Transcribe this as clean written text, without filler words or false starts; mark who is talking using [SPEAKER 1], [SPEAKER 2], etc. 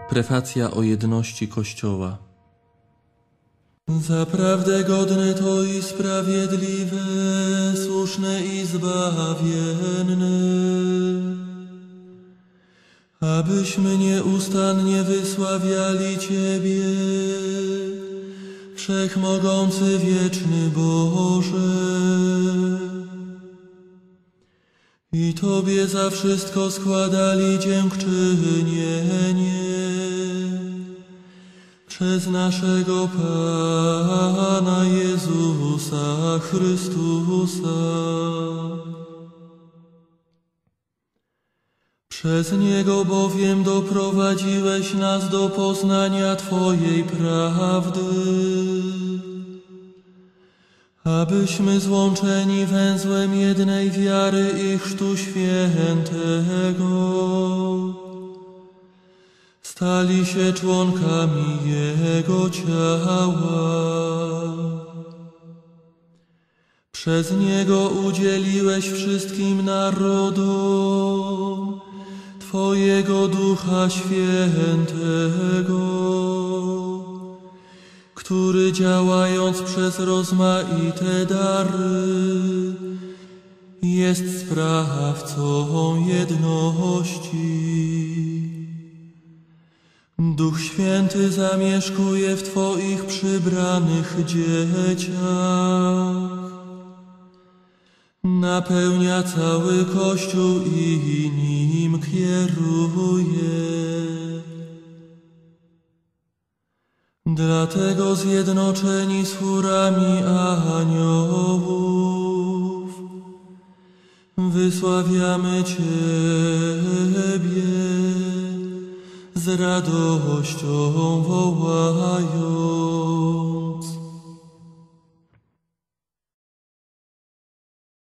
[SPEAKER 1] Prefacja o jedności Kościoła.
[SPEAKER 2] Zaprawdę godne to i sprawiedliwe, słuszne i zbawienne, abyśmy nieustannie wysławiali Ciebie, Wszechmogący wieczny Boże, i Tobie za wszystko składali dziękczynienie przez naszego Pana Jezusa Chrystusa. Przez Niego bowiem doprowadziłeś nas do poznania Twojej prawdy, abyśmy złączeni węzłem jednej wiary i Chrztu Świętego stali się członkami Jego ciała. Przez Niego udzieliłeś wszystkim narodom Twojego Ducha Świętego, który działając przez rozmaite dary jest sprawcą jedności. Duch Święty zamieszkuje w Twoich przybranych dzieciach, napełnia cały Kościół i nim kieruje. Dlatego zjednoczeni z chórami aniołów wysławiamy Ciebie, z radością wołając: